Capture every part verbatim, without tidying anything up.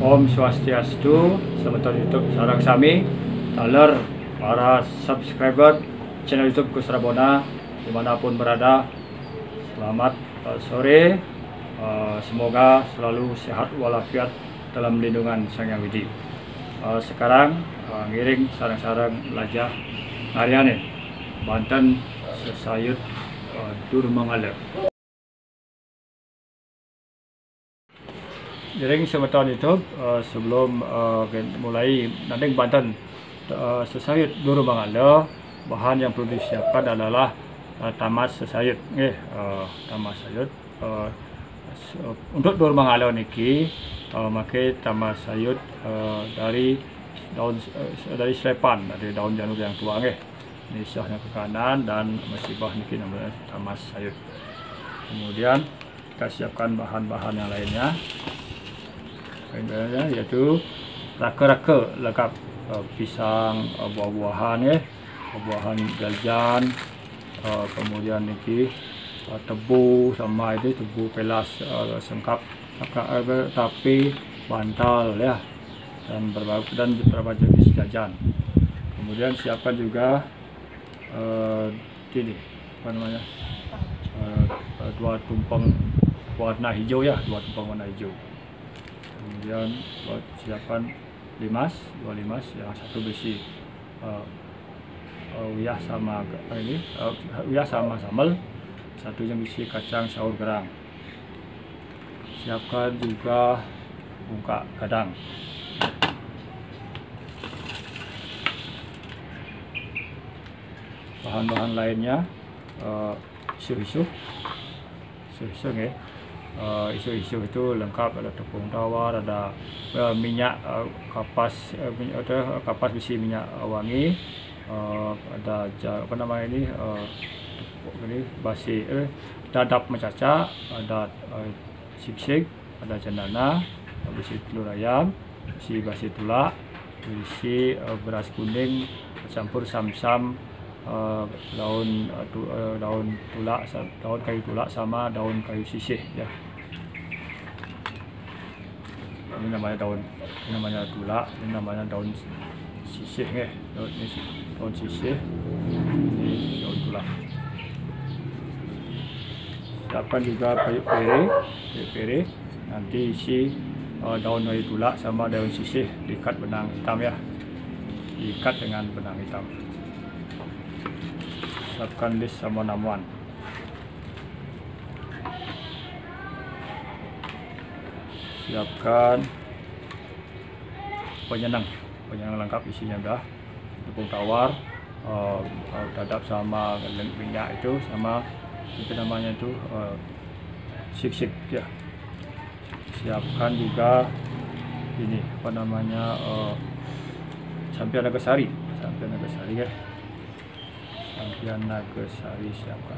Om Swastiastu, selamat YouTube sarang sami, taler para subscriber channel YouTube Gus Rabona dimanapun berada. Selamat uh, sore, uh, semoga selalu sehat walafiat dalam lindungan Sang Yang Widi. Uh, sekarang uh, ngiring sarang-sarang belajar ngariane Banten Sesayut uh, Durmangala. Jadi sebetul itu uh, sebelum uh, mulai nanti Banten uh, Sesayut Durmangala, bahan yang perlu disiapkan adalah uh, tamas sesayut. Eh, uh, tamas sayut. Uh, untuk Durmangala niki uh, makai tamas sayut uh, dari daun uh, dari selepan, dari daun janur yang tua. Eh, ini sahnya ke kanan dan masibah niki namanya tamas sayut. Kemudian kita siapkan bahan-bahan yang lainnya. Yaitu raka-raka lengkap, uh, pisang, uh, buah-buahan ya, buah-buahan galjan, uh, kemudian niki uh, tebu sama itu tebu pelas uh, sengkap uh, tapi bantal ya, dan berbagai dan beberapa jenis jajan. Kemudian siapkan juga uh, ini apa namanya uh, dua tumpeng warna hijau ya, dua tumpeng warna hijau. Kemudian siapkan limas, dua limas, yang satu berisi uh, uh, uyah sama uh, ini uh, uyah sama sambal, satu yang berisi kacang saur gerang. Siapkan juga bungka gadang. Bahan-bahan lainnya uh, isu-isu, isu-isu ya. Uh, isu-isu itu lengkap, ada tepung tawar, ada uh, minyak uh, kapas, uh, minyak, uh, kapas besi minyak uh, wangi, uh, ada apa nama ini, uh, ini basi, eh, dadap mencaca, ada uh, sik-sik, ada cendana, besi telur ayam, besi basi tulak, besi uh, beras kuning campur sam-sam, uh, daun uh, tu, uh, daun tulak, daun kayu tulak sama daun kayu sisih ya. Ini namanya daun, ini namanya tulak, ini namanya daun sisih ya, daun ini daun sisih, ini daun tulak. Siapkan juga kayu pere, kayu pere, nanti isi uh, daun kayu tulak sama daun sisih diikat benang hitam ya, diikat dengan benang hitam. Siapkan list sama namuan. Siapkan penyenang, penyenang lengkap isinya dah, tepung tawar, uh, uh, dadap sama minyak itu, sama itu namanya itu uh, sik-sik ya. Siapkan juga ini apa namanya uh, sampian nagasari, sampian nagasari ya, sampian nagasari siapkan.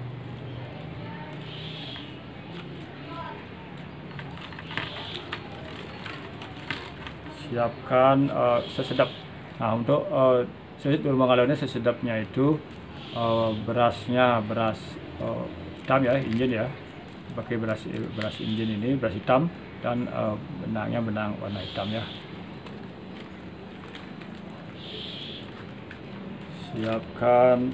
Siapkan uh, sesedap. Nah, untuk uh, sesedap Durmangala ini sesedapnya itu uh, berasnya beras uh, hitam ya, injen ya, pakai beras beras injen ini, beras hitam, dan uh, benangnya benang warna hitam ya. Siapkan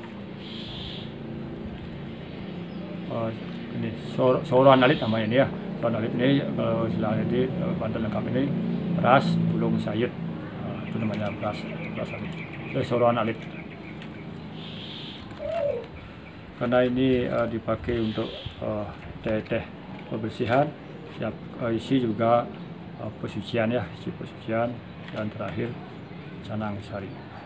uh, ini sor soran alit namanya ini ya. Soran alit ini kalau istilahnya di uh, Banten lengkap ini beras bulung sayut, uh, itu namanya beras beras alit, itu soran alit. Karena ini uh, dipakai untuk uh, teh-teh pembersihan, siap uh, isi juga uh, pesucian ya, isi pesucian, dan terakhir canang sari.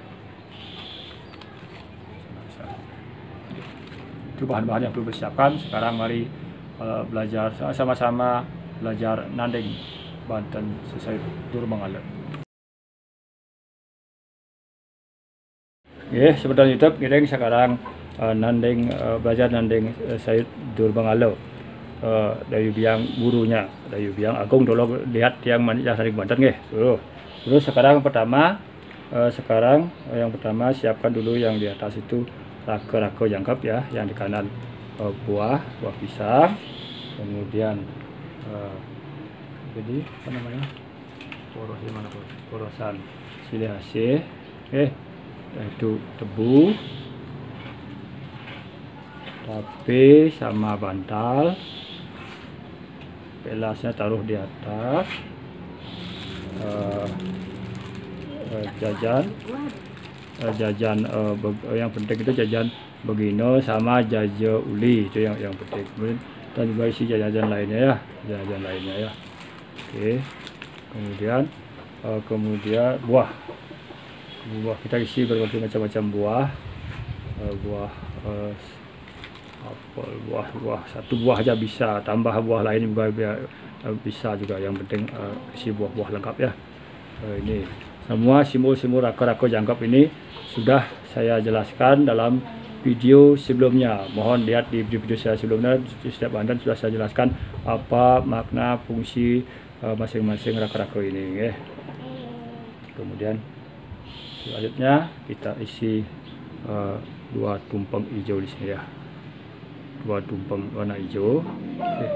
Canang sari. Itu bahan-bahan yang perlu disiapkan. Sekarang mari uh, belajar sama-sama belajar nandeng Banten Sesayut Durmangala. Ya, sebentar YouTube kita sekarang uh, nandeng uh, belajar nandeng uh, Sayut Durmangala uh, dari biang gurunya, dari biang Agung. Dulu lihat yang manis dari Banten nggih. Terus, terus sekarang pertama uh, sekarang uh, yang pertama siapkan dulu yang di atas itu raka-raka jangkep ya, yang di kanan uh, buah buah pisang, kemudian uh, jadi apa namanya porosnya mana porosan silase, oke, itu tebu, tape sama bantal, gelasnya taruh di atas, uh, uh, jajan, uh, jajan uh, yang penting itu jajan begino sama jaja uli, itu yang yang penting. Kemudian kita juga isi jajan lainnya ya, jajan lainnya ya, oke. Kemudian uh, kemudian buah, buah kita isi berbagai macam-macam buah, uh, buah uh, apel, buah buah satu buah aja bisa, tambah buah lain juga uh, bisa juga, yang penting uh, isi buah-buah lengkap ya. Uh, ini semua simbol-simbol raka-raka jangkep ini sudah saya jelaskan dalam video sebelumnya. Mohon lihat di video saya sebelumnya, setiap bahan sudah saya jelaskan apa makna fungsi masing-masing uh, raka-raka ini ya. Kemudian selanjutnya kita isi uh, dua tumpeng hijau di sini ya, dua tumpeng warna hijau, oke.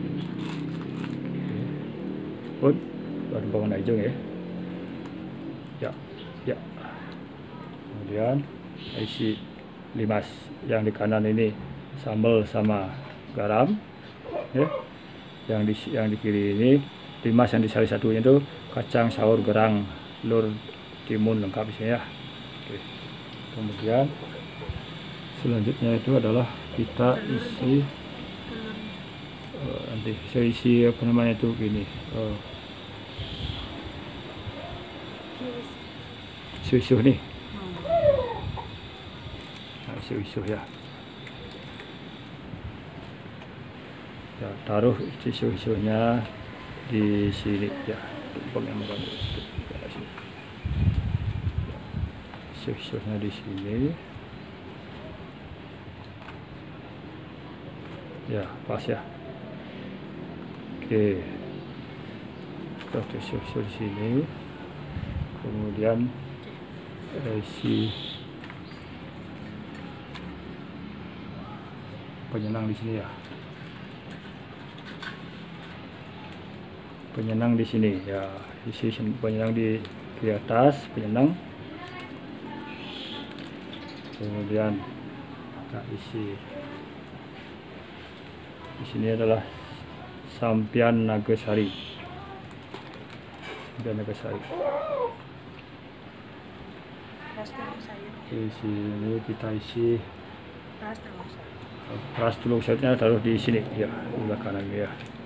Pun dua tumpeng warna hijau ya, ya, ya. Kemudian isi limas, yang di kanan ini sambal sama garam ya, yang di yang di kiri ini limas, yang di salah satunya itu kacang saur gerang lur timun lengkap isinya ya. Oke. Kemudian selanjutnya itu adalah kita isi uh, nanti saya isi apa namanya itu gini, uh, susu nih, nah, susu ya. Ya, taruh susunya di sini ya, tumpeng yang baru. Susunya di sini ya, pas ya. Oke, kita susu di sini, kemudian isi penyenang di sini ya, penyenang di sini ya, isi penyenang di di atas penyenang. Kemudian kita isi di sini adalah Sampian Nagasari, Sampian Nagasari. Di sini kita isi beras telur sayurnya, taruh di sini ya, di sebelah kanan ya.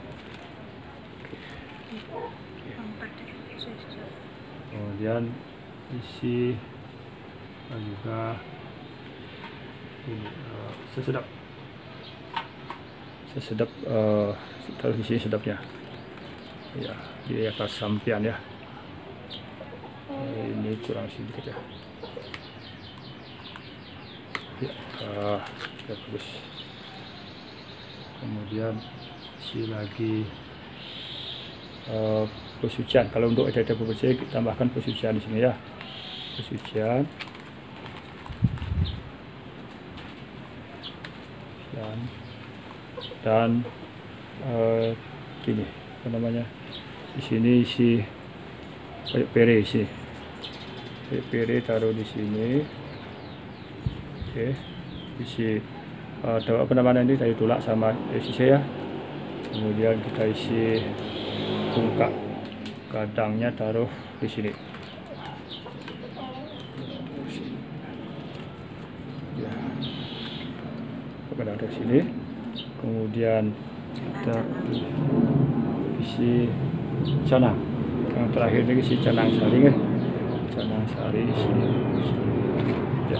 Kemudian isi juga ini uh, sesedap, sesedap uh, taruh di sini sedapnya ya, di atas sampian ya. Ini kurang sedikit ya, ya, uh, ya bagus. Kemudian isi lagi uh, pesucian. Kalau untuk ada bersih, tambahkan pesucian di sini ya, pesucian. Dan, dan uh, gini apa namanya, di sini isi kayak pere, isi kayak pere taruh di sini, oke. Isi uh, apa namanya ini tadi tulak sama isi ya. Kemudian kita isi tungkak, kadangnya taruh di sini ya, kadang di sini. Kemudian kita isi canang, yang terakhir ini isi canang sari ya, canang sari isi ya.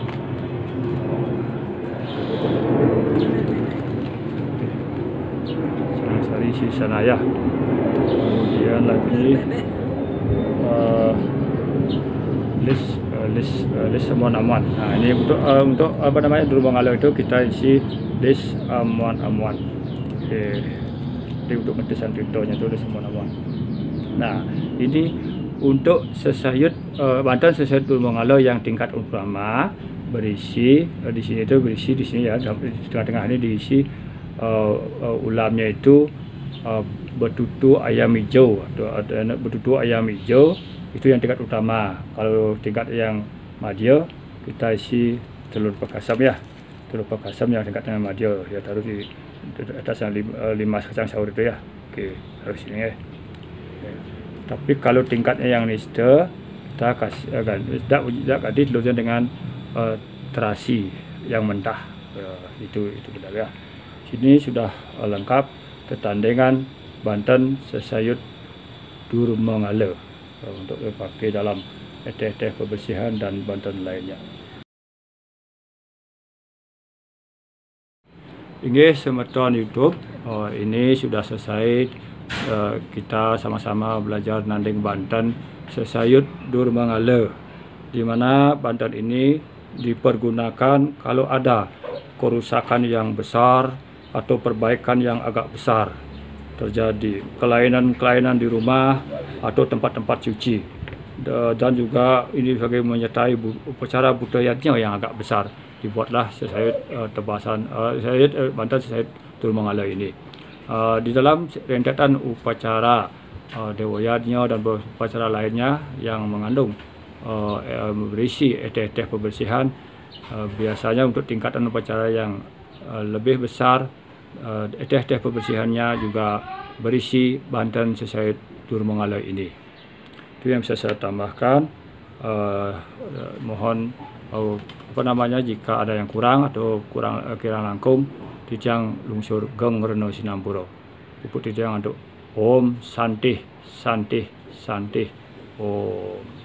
Canang sari isi sana ya. Kemudian lagi uh, list uh, list uh, list amuan-amuan. Nah, ini untuk uh, untuk apa namanya Durmangalo itu kita isi list amuan-amuan. Oke, jadi untuk ngedesain pintunya itu list amuan-amuan. Nah, ini untuk sesayut uh, Banten sesayut Durmangalo yang tingkat utama berisi uh, di sini itu berisi di sini ya, di tengah-tengah ini diisi uh, uh, ulamnya itu uh, betutu ayam hijau atau ada betutu ayam hijau, itu yang tingkat utama. Kalau tingkat yang madya kita isi telur pakasam ya, telur pakasam yang tingkatnya madya ya, taruh di atas yang lima, lima kacang sahur itu ya. Oke, harus ini ya. Oke. Tapi kalau tingkatnya yang nista, kita kasih akan tidak tidak kasih telurnya dengan uh, terasi yang mentah. Uh, itu itu benar ya. Sini sudah uh, lengkap ketandengan Banten sesayut dur mengala uh, untuk dipakai dalam teh-teh kebersihan dan Banten lainnya. Ini semeton YouTube, oh, ini sudah selesai. Uh, kita sama-sama belajar nanding Banten sesayut dur mengala, di mana Banten ini dipergunakan kalau ada kerusakan yang besar atau perbaikan yang agak besar terjadi, kelainan-kelainan di rumah atau tempat-tempat suci, dan juga ini sebagai menyertai upacara budayanya yang agak besar, dibuatlah sesayut uh, tebasan uh, sesayut uh, Banten sesayut dur mengala ini. Uh, di dalam rentetan upacara uh, dewa yadnya dan upacara lainnya yang mengandung uh, uh, berisi teh-teh pembersihan, uh, biasanya untuk tingkatan upacara yang uh, lebih besar, uh, teh-teh pembersihannya juga berisi Banten sesayut dur mengala ini. Itu yang bisa saya tambahkan. Uh, mohon uh, apa namanya, jika ada yang kurang atau kurang uh, kirang langkung, Tijang lungsur geng reno sinampuro. Pupuk tijang untuk Om Santih Santih Santih Om.